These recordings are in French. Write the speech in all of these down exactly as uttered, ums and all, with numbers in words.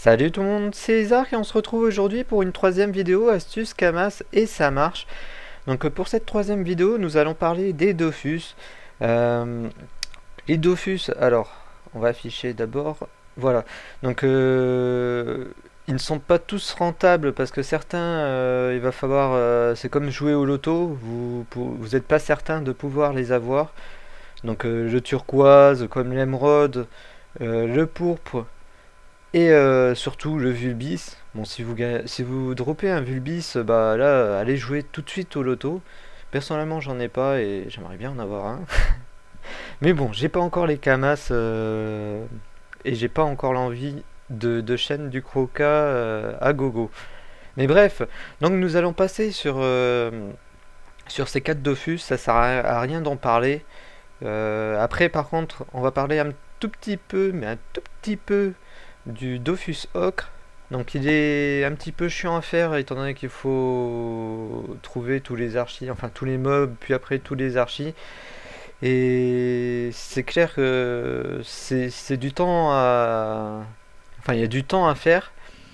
Salut tout le monde, c'est Isaac et on se retrouve aujourd'hui pour une troisième vidéo astuce Camas et ça marche. Donc euh, pour cette troisième vidéo, nous allons parler des Dofus. Euh, les Dofus, alors, on va afficher d'abord, voilà. Donc euh, ils ne sont pas tous rentables parce que certains, euh, il va falloir, euh, c'est comme jouer au loto, vous vous n'êtes pas certain de pouvoir les avoir. Donc euh, le turquoise, comme l'émeraude, euh, le pourpre. Et euh, surtout le Vulbis. Bon, si vous, ga- si vous droppez un Vulbis, bah là, allez jouer tout de suite au loto. Personnellement, j'en ai pas et j'aimerais bien en avoir un. Mais bon, j'ai pas encore les Camas euh, et j'ai pas encore l'envie de, de chaîne du Croca euh, à gogo. Mais bref, donc nous allons passer sur, euh, sur ces quatre Dofus. Ça sert à, à rien d'en parler. Euh, après, par contre, on va parler un tout petit peu, mais un tout petit peu du Dofus Ocre. Donc il est un petit peu chiant à faire étant donné qu'il faut trouver tous les archis, enfin tous les mobs, puis après tous les archis. Et c'est clair que c'est du temps à... Enfin il y a du temps à faire.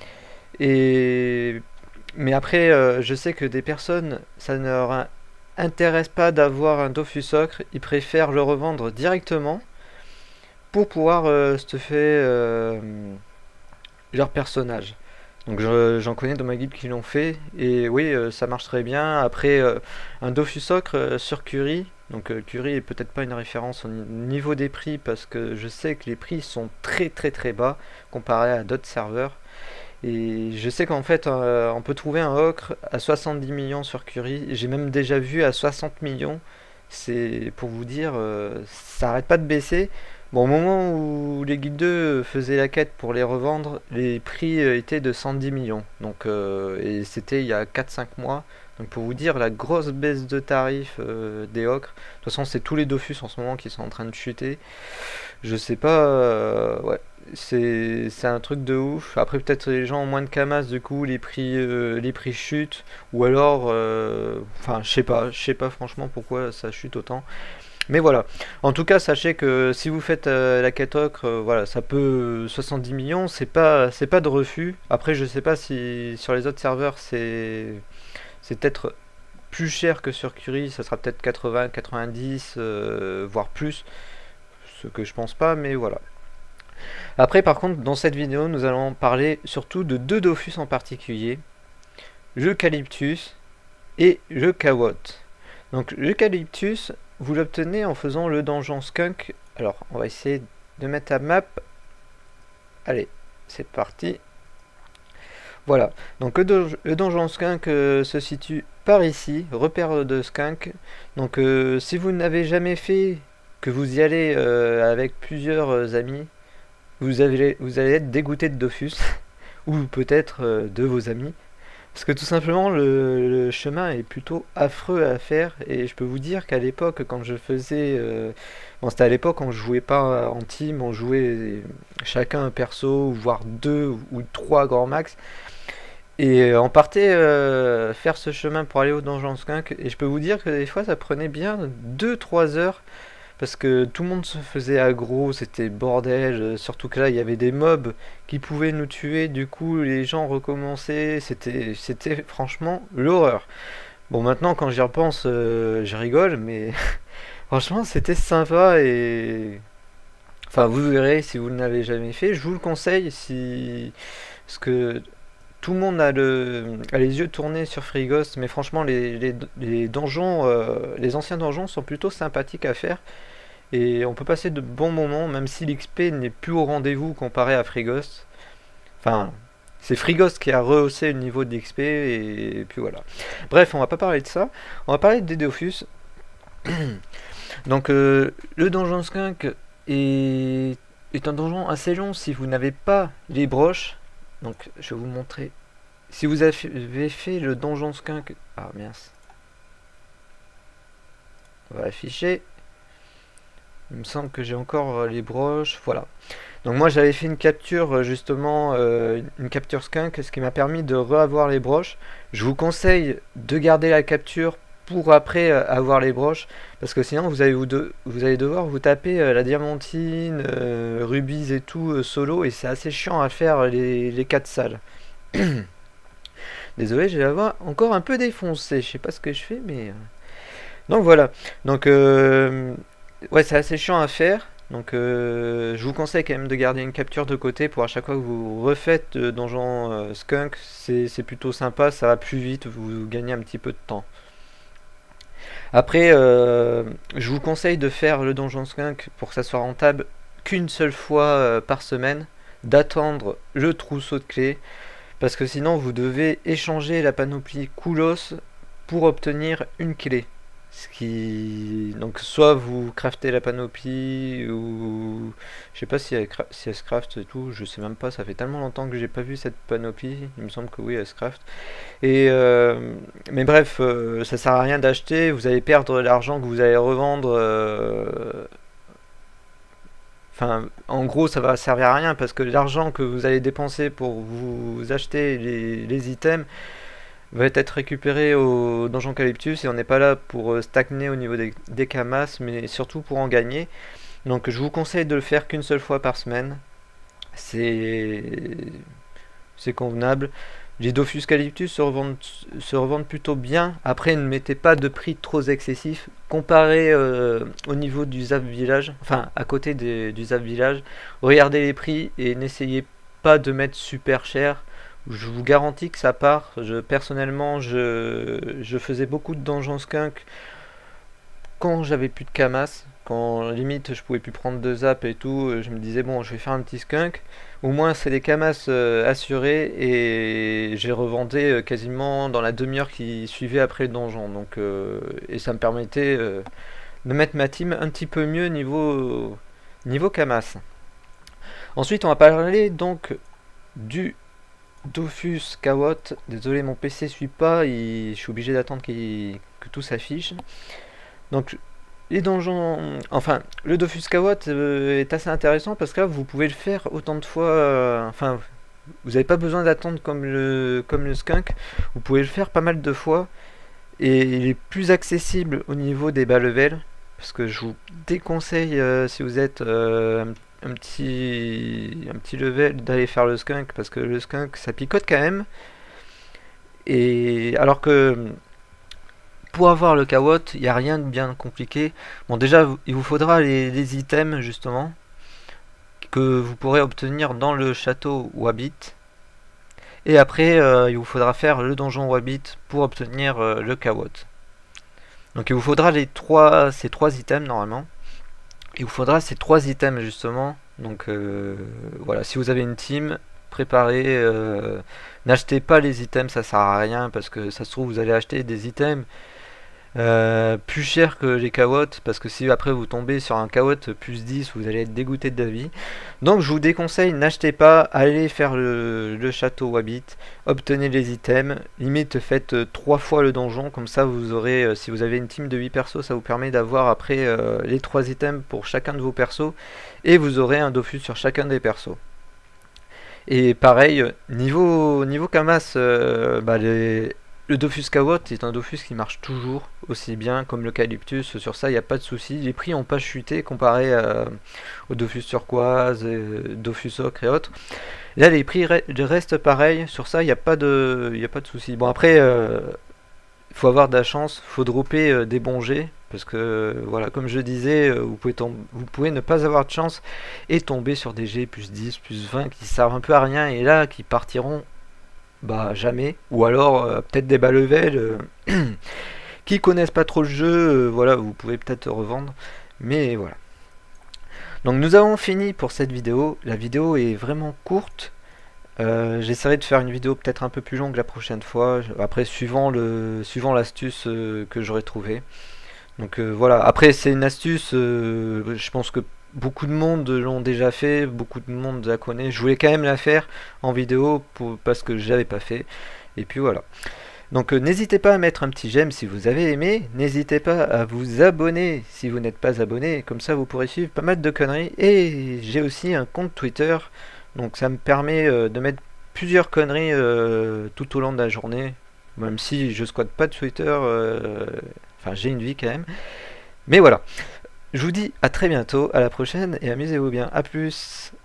Et... Mais après euh, je sais que des personnes, ça ne leur intéresse pas d'avoir un Dofus Ocre, ils préfèrent le revendre directement pour pouvoir euh, se faire euh, leur personnage. Donc j'en connais dans ma guilde qui l'ont fait et oui euh, ça marche très bien. Après euh, un Dofus Ocre euh, sur Curie, donc euh, Curie est peut-être pas une référence au niveau des prix parce que je sais que les prix sont très très très bas comparé à d'autres serveurs. Et je sais qu'en fait euh, on peut trouver un Ocre à soixante-dix millions sur Curie, j'ai même déjà vu à soixante millions. C'est pour vous dire, euh, ça arrête pas de baisser. Bon, au moment où les guildes deux faisaient la quête pour les revendre, les prix euh, étaient de cent dix millions. Donc, euh, et c'était il y a quatre cinq mois. Donc pour vous dire la grosse baisse de tarifs euh, des ocres. De toute façon, c'est tous les Dofus en ce moment qui sont en train de chuter. Je sais pas, euh, ouais, c'est c'est un truc de ouf. Après, peut-être les gens ont moins de camas, du coup, les prix, euh, les prix chutent. Ou alors, euh, enfin, je sais pas, je sais pas franchement pourquoi ça chute autant. Mais voilà. En tout cas, sachez que si vous faites euh, la quête ocre, euh, voilà, ça peut soixante-dix millions, c'est pas, c'est pas de refus. Après, je sais pas si sur les autres serveurs c'est, c'est peut-être plus cher que sur Curie, ça sera peut-être quatre-vingts, quatre-vingt-dix, euh, voire plus. Ce que je pense pas, mais voilà. Après, par contre, dans cette vidéo, nous allons parler surtout de deux Dofus en particulier, l'Eucalyptus et le Kawot. Donc l'Eucalyptus, vous l'obtenez en faisant le donjon skunk. Alors, on va essayer de mettre la map. Allez, c'est parti. Voilà, donc le, don le donjon skunk euh, se situe par ici, repère de skunk. Donc euh, si vous n'avez jamais fait, que vous y allez euh, avec plusieurs amis, vous, avez, vous allez être dégoûté de Dofus, ou peut-être euh, de vos amis. Parce que tout simplement le, le chemin est plutôt affreux à faire et je peux vous dire qu'à l'époque quand je faisais... Euh, bon c'était à l'époque on jouait pas en team, on jouait chacun un perso, voire deux ou trois grand max. Et on partait euh, faire ce chemin pour aller au donjon skunk et je peux vous dire que des fois ça prenait bien deux trois heures. Parce que tout le monde se faisait aggro, c'était bordel, surtout que là il y avait des mobs qui pouvaient nous tuer, du coup les gens recommençaient, c'était c'était franchement l'horreur. Bon maintenant quand j'y repense, euh, je rigole, mais franchement c'était sympa et... Enfin vous verrez si vous ne l'avez jamais fait, je vous le conseille si... Parce que tout le monde a, le... a les yeux tournés sur Frigos, mais franchement les, les, les donjons, euh, les anciens donjons sont plutôt sympathiques à faire. Et on peut passer de bons moments, même si l'X P n'est plus au rendez-vous comparé à Frigos. Enfin, c'est Frigos qui a rehaussé le niveau de l'X P, et puis voilà. Bref, on va pas parler de ça. On va parler des Dofus. Donc, euh, le donjon skunk est, est un donjon assez long si vous n'avez pas les broches. Donc, je vais vous montrer. Si vous avez fait le donjon skunk... Ah, mince. On va afficher. Il me semble que j'ai encore les broches, voilà. Donc moi j'avais fait une capture justement, euh, une capture skunk, ce qui m'a permis de re-avoir les broches. Je vous conseille de garder la capture pour après euh, avoir les broches, parce que sinon vous allez, vous de, vous allez devoir vous taper euh, la diamantine, euh, rubis et tout euh, solo, et c'est assez chiant à faire les, les quatre salles. Désolé, j'ai la voix encore un peu défoncée, je sais pas ce que je fais, mais... Donc voilà, donc euh, ouais, c'est assez chiant à faire. Donc euh, je vous conseille quand même de garder une capture de côté pour à chaque fois que vous refaites euh, Donjon euh, Skunk, c'est plutôt sympa, ça va plus vite, vous gagnez un petit peu de temps. Après, euh, je vous conseille de faire le Donjon Skunk pour que ça soit rentable qu'une seule fois euh, par semaine, d'attendre le trousseau de clés, parce que sinon vous devez échanger la panoplie Koulos pour obtenir une clé. Ce qui... Donc soit vous craftez la panoplie, ou je sais pas si elle, si elle se craft et tout, je sais même pas, ça fait tellement longtemps que j'ai pas vu cette panoplie, il me semble que oui elle se craft. Et euh... mais bref, euh, ça sert à rien d'acheter, vous allez perdre l'argent que vous allez revendre. Euh... Enfin, en gros ça va servir à rien, parce que l'argent que vous allez dépenser pour vous acheter les, les items va être récupéré au Donjon Calyptus, et on n'est pas là pour stagner au niveau des, des camas, mais surtout pour en gagner. Donc je vous conseille de le faire qu'une seule fois par semaine, c'est c'est convenable. Les Dofus Calyptus se revendent, se revendent plutôt bien. Après, ne mettez pas de prix trop excessif comparé euh, au niveau du Zap Village, enfin à côté des, du Zap Village. Regardez les prix et n'essayez pas de mettre super cher. Je vous garantis que ça part. Je, personnellement, je, je faisais beaucoup de Donjon Skunk quand j'avais plus de camas. Quand limite je pouvais plus prendre de zap et tout, je me disais bon, je vais faire un petit skunk. Au moins c'est des camas euh, assurés, et j'ai revendé euh, quasiment dans la demi-heure qui suivait après le donjon. Donc euh, et ça me permettait euh, de mettre ma team un petit peu mieux niveau niveau camas. Ensuite on va parler donc du Dofus Kawot. Désolé, mon P C suit pas, il, je suis obligé d'attendre qu'il que tout s'affiche. Donc les donjons, enfin le Dofus Kawot euh, est assez intéressant, parce que là vous pouvez le faire autant de fois, euh, enfin vous n'avez pas besoin d'attendre comme le, comme le Skunk, vous pouvez le faire pas mal de fois, et il est plus accessible au niveau des bas levels, parce que je vous déconseille euh, si vous êtes euh, un petit un petit level d'aller faire le Skunk, parce que le Skunk ça picote quand même, et alors que pour avoir le Kawot, il n'y a rien de bien compliqué. Bon, déjà, il vous faudra les, les items, justement, que vous pourrez obtenir dans le château Wabbit. Et après, euh, il vous faudra faire le donjon Wabbit pour obtenir euh, le Kawot. Donc il vous faudra les trois, ces trois items, normalement. Il vous faudra ces trois items, justement. Donc euh, voilà, si vous avez une team, préparez. Euh, N'achetez pas les items, ça sert à rien, parce que ça se trouve, vous allez acheter des items Euh, plus cher que les Kawots, parce que si après vous tombez sur un Kawot plus dix, vous allez être dégoûté de la vie. Donc je vous déconseille, n'achetez pas, allez faire le, le château Wabbit, obtenez les items, limite faites trois fois le donjon, comme ça vous aurez, euh, si vous avez une team de huit persos, ça vous permet d'avoir après euh, les trois items pour chacun de vos persos, et vous aurez un Dofus sur chacun des persos. Et pareil, niveau, niveau Kamas, euh, bah les... le Dofus Kawot est un Dofus qui marche toujours aussi bien comme le Calyptus, sur ça il n'y a pas de souci. Les prix n'ont pas chuté comparé à, au Dofus Turquoise, et Dofus Ocre et autres. Là les prix re restent pareils, sur ça il n'y a pas de, y a pas de souci. Bon après, il euh, faut avoir de la chance, il faut dropper euh, des bons jets, parce que euh, voilà, comme je disais, euh, vous, pouvez vous pouvez ne pas avoir de chance et tomber sur des jets plus dix, plus vingt qui servent un peu à rien, et là qui partiront bah jamais, ou alors euh, peut-être des bas level euh, qui connaissent pas trop le jeu, euh, voilà, vous pouvez peut-être revendre, mais voilà. Donc nous avons fini pour cette vidéo. La vidéo est vraiment courte, euh, j'essaierai de faire une vidéo peut-être un peu plus longue la prochaine fois, après suivant le suivant l'astuce euh, que j'aurai trouvé. Donc euh, voilà, après c'est une astuce, euh, je pense que beaucoup de monde l'ont déjà fait, beaucoup de monde la connaît. Je voulais quand même la faire en vidéo pour, parce que je l'avais pas fait. Et puis voilà. Donc euh, n'hésitez pas à mettre un petit j'aime si vous avez aimé. N'hésitez pas à vous abonner si vous n'êtes pas abonné. Comme ça vous pourrez suivre pas mal de conneries. Et j'ai aussi un compte Twitter. Donc ça me permet euh, de mettre plusieurs conneries euh, tout au long de la journée. même si je squatte pas de Twitter, euh, enfin j'ai une vie quand même. Mais voilà, je vous dis à très bientôt, à la prochaine et amusez-vous bien, à plus.